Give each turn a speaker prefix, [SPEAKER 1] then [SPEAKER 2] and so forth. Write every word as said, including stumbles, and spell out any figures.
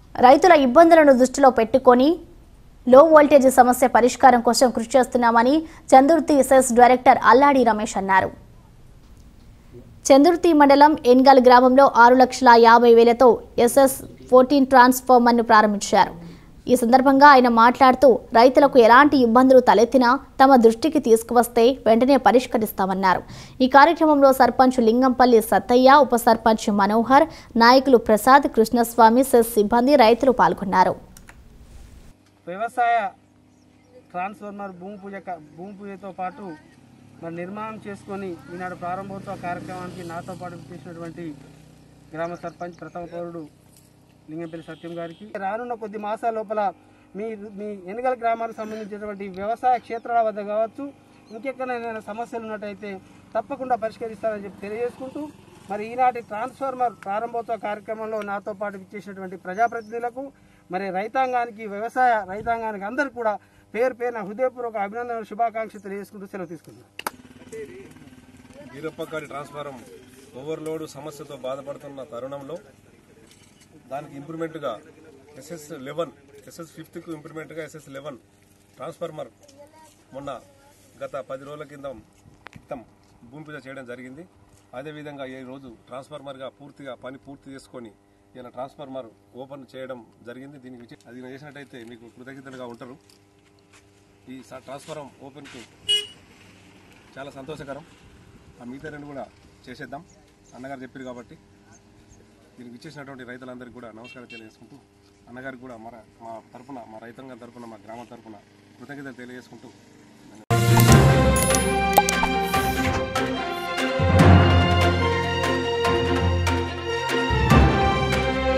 [SPEAKER 1] రైతుల ఇబ్బందులను దృష్టిలో పెట్టుకొని లో వోల్టేజ్ సమస్య పరిష్కారం కోసం కృషి చేస్తున్నామని చందుర్తి ఎస్ఎస్ డైరెక్టర్ అల్లాడి రమేష్ అన్నారు. చందుర్తి మండలం ఎన్గల్ గ్రామంలో ఆరు లక్షల యాభై వేలతో ఎస్ఎస్ ఫోర్టీన్ ట్రాన్స్ఫార్మర్ను ప్రారంభించారు. ఈ సందర్భంగా ఆయన మాట్లాడుతూ రైతులకు ఎలాంటి ఇబ్బందులు తలెత్తినా తమ దృష్టికి తీసుకువస్తే వెంటనే పరిష్కరిస్తామన్నారు. ఈ కార్యక్రమంలో సర్పంచ్ లింగంపల్లి సత్తయ్య, ఉప సర్పంచ్ మనోహర్, నాయకులు ప్రసాద్, కృష్ణస్వామి, సెస్ సిబ్బంది, రైతులు పాల్గొన్నారు.
[SPEAKER 2] వ్యవసాయ ట్రాన్స్ఫార్మర్ భూమి పూజ భూమి పూజతో పాటు మరి నిర్మాణం చేసుకొని ఈనాడు ప్రారంభోత్సవ కార్యక్రమానికి నాతో పాటు చేసినటువంటి గ్రామ సర్పంచ్ ప్రథమ పౌరుడు లింగంపల్లి సత్యం గారికి రానున్న కొద్ది మాసాల లోపల మీ మీ ఎన్నికల గ్రామానికి సంబంధించినటువంటి వ్యవసాయ క్షేత్రాల వద్ద కావచ్చు ఇంకెక్కడైనా సమస్యలు ఉన్నట్టయితే తప్పకుండా పరిష్కరిస్తారని చెప్పి తెలియజేసుకుంటూ మరి ఈనాటి ట్రాన్స్ఫార్మర్ ప్రారంభోత్సవ కార్యక్రమంలో నాతో పాటు ఇచ్చేసినటువంటి ప్రజాప్రతినిధులకు మరి రైతాంగానికి వ్యవసాయ రైతాంగానికి అందరికీ కూడా పేరు పేరున హృదయపూర్వక అభినందనలు శుభాకాంక్షలు తెలియజేసుకుంటూ సెలవు తీసుకున్నాను.
[SPEAKER 3] వీరప్పగారి ట్రాన్స్ఫారం ఓవర్లోడ్ సమస్యతో బాధపడుతున్న తరుణంలో దానికి ఇంప్రూవ్మెంట్గా ఎస్ఎస్ లెవెన్ ఎస్ఎస్ ఫిఫ్త్కు ఇంప్రూవ్మెంట్గా ఎస్ఎస్ లెవెన్ ట్రాన్స్ఫార్మర్ మొన్న గత పది రోజుల కింద క్రితం భూమి పూజ చేయడం జరిగింది. అదేవిధంగా ఈ రోజు ట్రాన్స్ఫార్మర్గా పూర్తిగా పని పూర్తి చేసుకొని ఈయన ట్రాన్స్ఫార్మర్ ఓపెన్ చేయడం జరిగింది. దీనికి అది చేసినట్టయితే మీకు కృతజ్ఞతలుగా ఉంటారు. ఈ ట్రాన్స్ఫారం ఓపెన్కు చాలా సంతోషకరం. ఆ మిగతా రెండు కూడా చేసేద్దాం అన్నగారు చెప్పారు కాబట్టి దీనికి ఇచ్చేసినటువంటి రైతులందరికీ కూడా నమస్కారం తెలియజేసుకుంటూ అన్నగారికి కూడా మన మా తరఫున మా రైతాంగం తరఫున మా గ్రామం తరఫున కృతజ్ఞతలు తెలియజేసుకుంటూ